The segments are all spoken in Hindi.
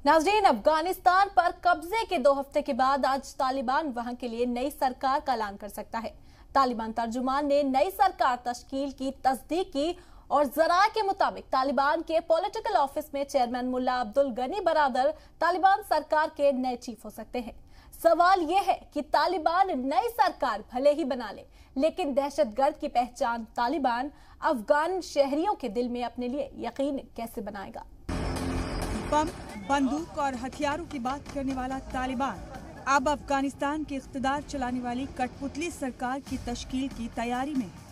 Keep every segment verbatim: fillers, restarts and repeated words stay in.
नाज़रीन, अफगानिस्तान पर कब्जे के दो हफ्ते के बाद आज तालिबान वहां के लिए नई सरकार का ऐलान कर सकता है। तालिबान तर्जुमान ने नई सरकार तश्कील की तस्दीक की और ज़राए के मुताबिक तालिबान के पॉलिटिकल ऑफिस में चेयरमैन मुल्ला अब्दुल गनी बरादर तालिबान सरकार के नए चीफ हो सकते हैं। सवाल यह है कि तालिबान नई सरकार भले ही बना ले, लेकिन दहशतगर्द की पहचान तालिबान अफगान शहरियों के दिल में अपने लिए यकीन कैसे बनाएगा। बम, बंदूक और हथियारों की बात करने वाला तालिबान अब अफगानिस्तान के इख्तिदार चलाने वाली कठपुतली सरकार की तश्कील की तैयारी में है।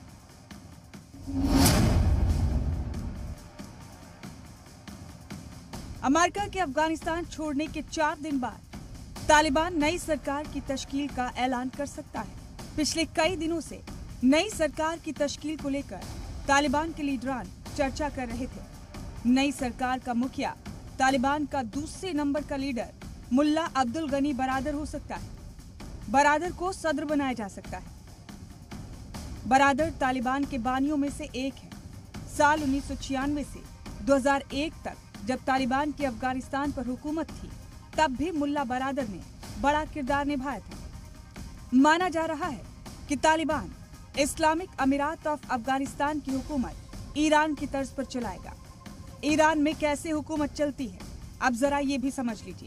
अमेरिका के अफगानिस्तान छोड़ने के चार दिन बाद तालिबान नई सरकार की तश्कील का ऐलान कर सकता है। पिछले कई दिनों से नई सरकार की तश्कील को लेकर तालिबान के लीडरान चर्चा कर रहे थे। नई सरकार का मुखिया तालिबान का दूसरे नंबर का लीडर मुल्ला अब्दुल गनी बरादर हो सकता है। बरादर को सदर बनाया जा सकता है। बरादर तालिबान के बानियों में से एक है। साल उन्नीस सौ छियानवे से दो हज़ार एक तक जब तालिबान की अफगानिस्तान पर हुकूमत थी, तब भी मुल्ला बरादर ने बड़ा किरदार निभाया था। माना जा रहा है कि Taliban Islamic Emirate of Afghanistan की हुकूमत ईरान की तर्ज पर चलाएगा। ईरान में कैसे हुकूमत चलती है, अब जरा ये भी समझ लीजिए।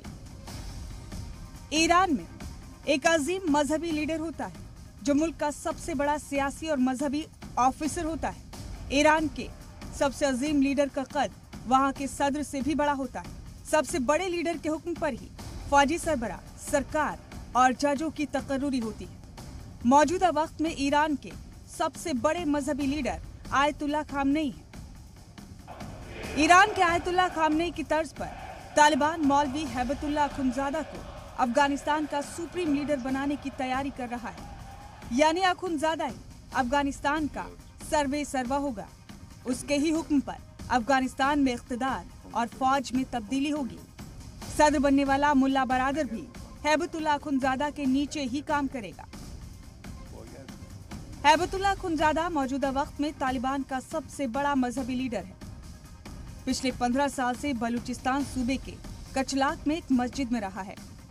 ईरान में एक अजीम मजहबी लीडर होता है जो मुल्क का सबसे बड़ा सियासी और मजहबी ऑफिसर होता है। ईरान के सबसे अजीम लीडर का कद वहाँ के सदर से भी बड़ा होता है। सबसे बड़े लीडर के हुक्म पर ही फौजी सरबराह, सरकार और जजों की तकर्रुरी होती है। मौजूदा वक्त में ईरान के सबसे बड़े मजहबी लीडर आयतुल्लाह खामनेई हैं। ईरान के आयतुल्लाह खामनेई की तर्ज पर तालिबान मौलवी हैबतुल्लाह अखुंज़ादा को अफगानिस्तान का सुप्रीम लीडर बनाने की तैयारी कर रहा है। यानी अखुंज़ादा ही अफगानिस्तान का सर्वे सर्वा होगा। उसके ही हुक्म पर अफगानिस्तान में इख्तिदार और फौज में तब्दीली होगी। सदर बनने वाला मुल्ला बरादर भी हैबतुल्लाह अखुंज़ादा के नीचे ही काम करेगा। हैबतुल्लाह अखुंज़ादा मौजूदा वक्त में तालिबान का सबसे बड़ा मजहबी लीडर है। पिछले पंद्रह साल से बलूचिस्तान सूबे के कचलाक में एक मस्जिद में रहा है।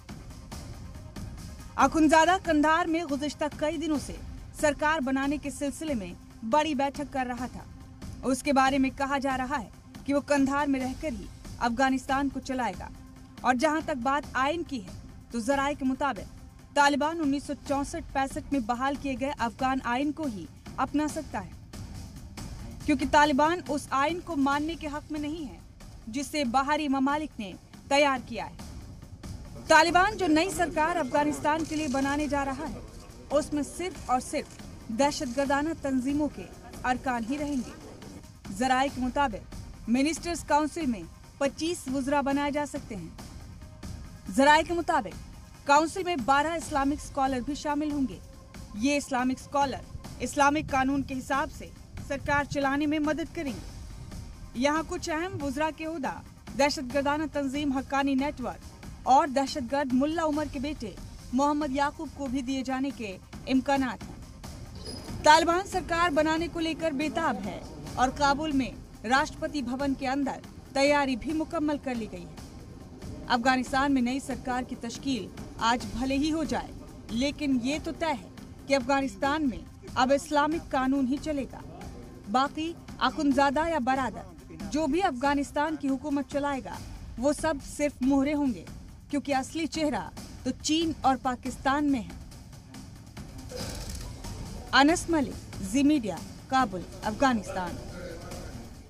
अखुंज़ादा कंधार में गुज़िश्ता कई दिनों से सरकार बनाने के सिलसिले में बड़ी बैठक कर रहा था। उसके बारे में कहा जा रहा है कि वो कंधार में रहकर ही अफगानिस्तान को चलाएगा। और जहां तक बात आइन की है, तो ज़राए के मुताबिक तालिबान उन्नीस सौ चौसठ पैंसठ में बहाल किए गए अफगान आइन को ही अपना सकता है, क्योंकि तालिबान उस आइन को मानने के हक में नहीं है जिसे बाहरी ममालिक ने तैयार किया है। तालिबान जो नई सरकार अफगानिस्तान के लिए बनाने जा रहा है, उसमें सिर्फ और सिर्फ दहशतगर्दाना तंजीमों के अरकान ही रहेंगे। ज़राए के मुताबिक मिनिस्टर्स काउंसिल में पच्चीस वुज़रा बनाए जा सकते हैं। ज़राए के मुताबिक काउंसिल में बारह इस्लामिक स्कॉलर भी शामिल होंगे। ये इस्लामिक स्कॉलर इस्लामिक कानून के हिसाब से सरकार चलाने में मदद करेंगे। यहाँ कुछ अहम वुज़रा के ओहदा दहशतगर्दाना तंजीम हक्कानी नेटवर्क और दहशतगर्द मुल्ला उमर के बेटे मोहम्मद याकूब को भी दिए जाने के इम्कानात हैं। तालिबान सरकार बनाने को लेकर बेताब है और काबुल में राष्ट्रपति भवन के अंदर तैयारी भी मुकम्मल कर ली गई है। अफगानिस्तान में नई सरकार की तश्कील आज भले ही हो जाए, लेकिन ये तो तय है कि अफगानिस्तान में अब इस्लामिक कानून ही चलेगा। बाकी अखुंज़ादा या बरादर जो भी अफगानिस्तान की हुकूमत चलाएगा, वो सब सिर्फ मोहरे होंगे, क्योंकि असली चेहरा तो चीन और पाकिस्तान में है। अनस मलिक, जी मीडिया, काबुल, अफगानिस्तान।